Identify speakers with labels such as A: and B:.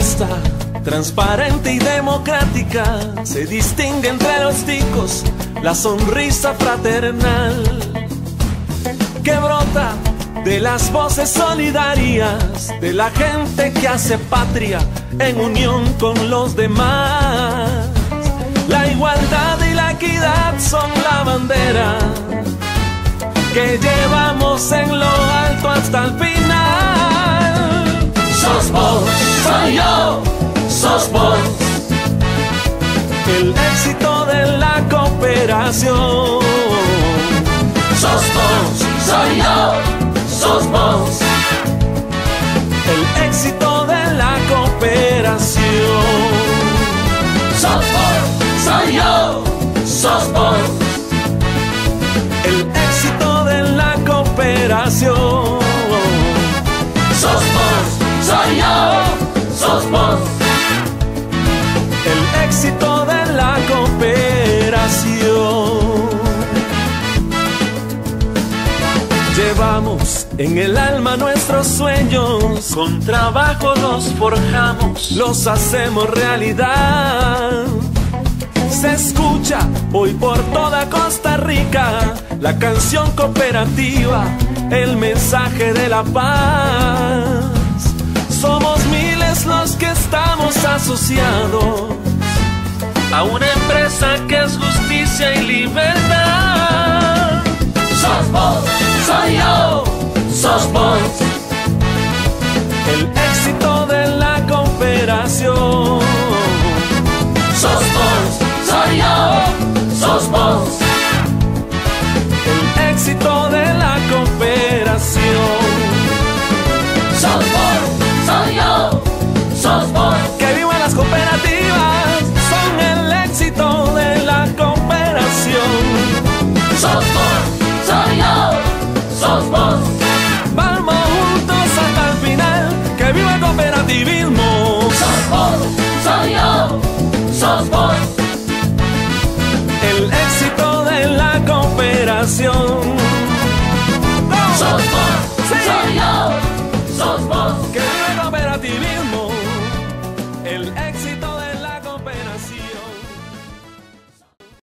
A: honesta, transparente y democrática, se distingue entre los ticos la sonrisa fraternal que brota de las voces solidarias de la gente que hace patria en unión con los demás. La igualdad y la equidad son la bandera que llevamos en lo alto hasta el final. Sos vos, soy yo, sos vos, el éxito de la cooperación. Sos vos, soy yo, sos vos, el éxito de la cooperación. Sos vos, soy yo, sos vos, el éxito de la cooperación. Sos vos, soy yo, sos vos, el éxito de la cooperación. Llevamos en el alma nuestros sueños, con trabajo los forjamos, los hacemos realidad. Se escucha hoy por toda Costa Rica la canción cooperativa, el mensaje de la paz. Somos miles los que estamos asociados a una empresa que es justicia y libertad. Sos vos, soy yo, sos vos, el éxito de la cooperación.